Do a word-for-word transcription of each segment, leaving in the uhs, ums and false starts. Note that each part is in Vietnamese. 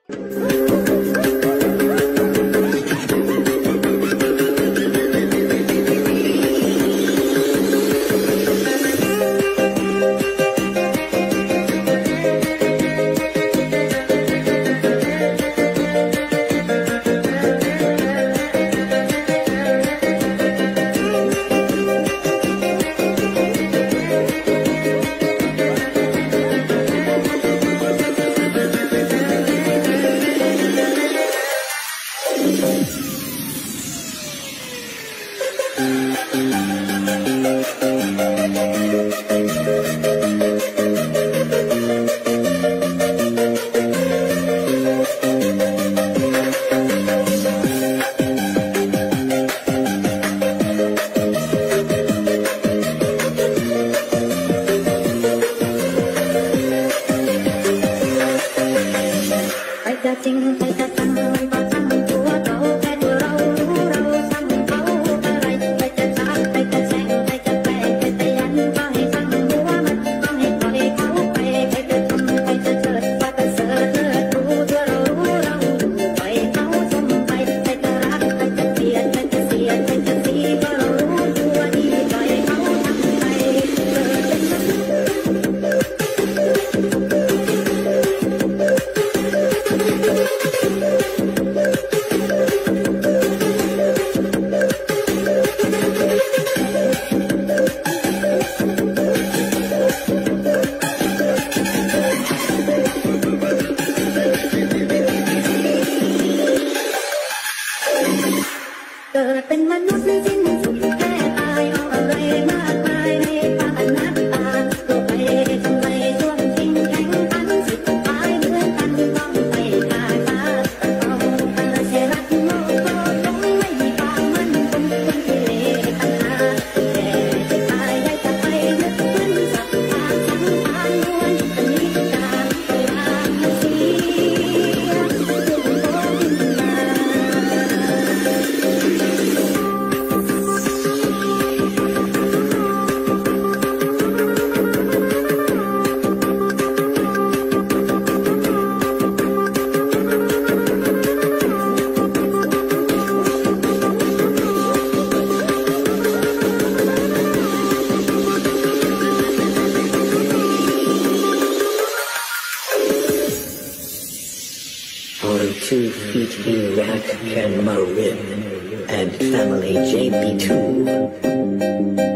Two feet Iraq Ken Marin and family J B two.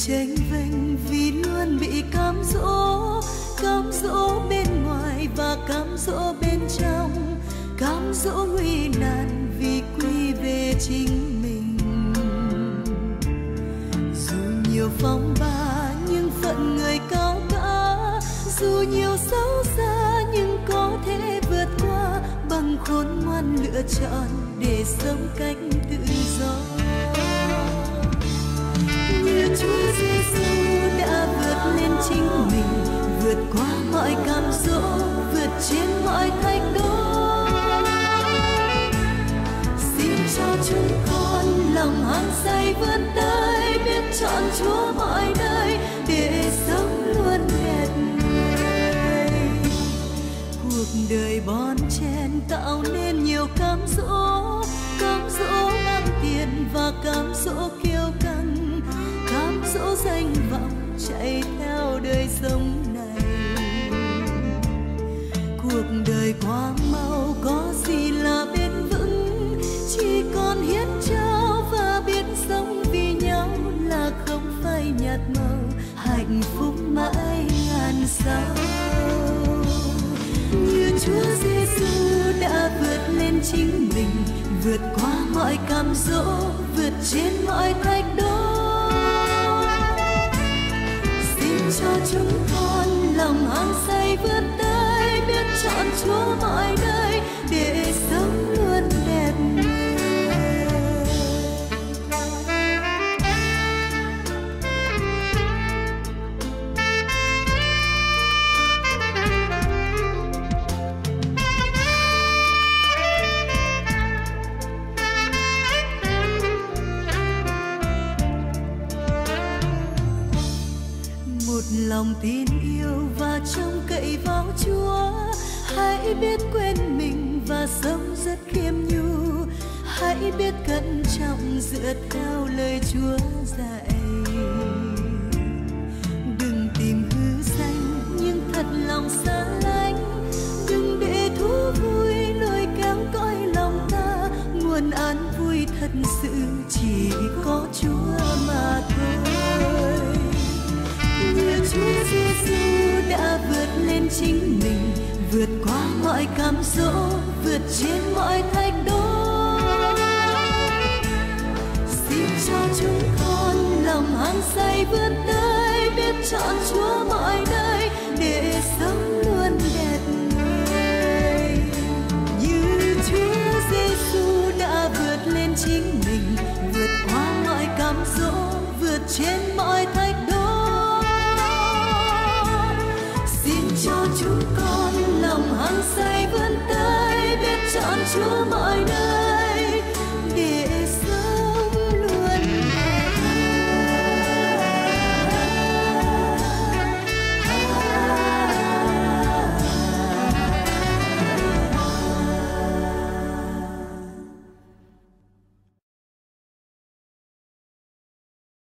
chênh vênh vì luôn bị cám dỗ, cám dỗ bên ngoài và cám dỗ bên trong, cám dỗ nguy nan vì quy về chính mình. Dù nhiều phong ba nhưng phận người cao cả, dù nhiều xấu xa nhưng có thể vượt qua, bằng khôn ngoan lựa chọn để sống cách tự do. Như Chúa Giêsu đã vượt lên chính mình, vượt qua mọi cám dỗ, vượt trên mọi thách đố. Xin cho chúng con lòng hăng say vươn tới, biết chọn Chúa mọi nơi để sống luôn đẹp người. Cuộc đời bon chen tạo nên nhiều cám dỗ, cám dỗ mang tiền và cám dỗ kiêu căng, cám dỗ danh vọng chạy theo đời sống này. Cuộc đời quá mau có gì là bền vững, chỉ còn hiến trao và biết sống vì nhau là không phai nhạt màu, hạnh phúc mãi ngàn sao. Như Chúa Giêsu đã vượt lên chính mình, vượt qua mọi cám dỗ, vượt trên mọi thách đố. Xin cho chúng con lòng hăng say vươn tới, biết chọn Chúa mọi nơi để sống luôn đẹp người. Lòng tin yêu và trông cậy vào Chúa, hãy biết quên mình và sống rất khiêm nhu, hãy biết cẩn trọng dựa theo lời Chúa dạy. Đừng tìm hư danh nhưng thật lòng xa lánh, đừng để thú vui lôi kéo cõi lòng ta, nguồn an vui thật sự chỉ có Chúa mà thôi. Như Chúa Giêsu đã vượt lên chính mình, vượt qua mọi cám dỗ, vượt trên mọi thách đố. Xin cho chúng con lòng hăng say vươn tới, biết chọn Chúa mọi nơi để sống luôn đẹp người. Như Chúa Giêsu đã vượt lên chính mình, vượt qua mọi cám dỗ, vượt trên mọi thách đố. Cho chúng con lòng hăng say vươn tới, biết chọn Chúa mọi nơi